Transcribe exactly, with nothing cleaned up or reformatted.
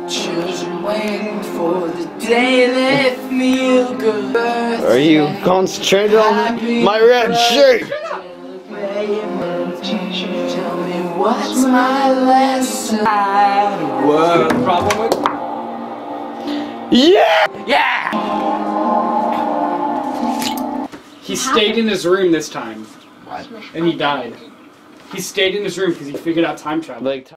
Children waiting for the day they feel good. Are you concentrated on my red shirt? Tell me what's my lesson? What problem with? Yeah! Yeah! He stayed in his room this time. What? And he died. He stayed in his room because he figured out time travel. Like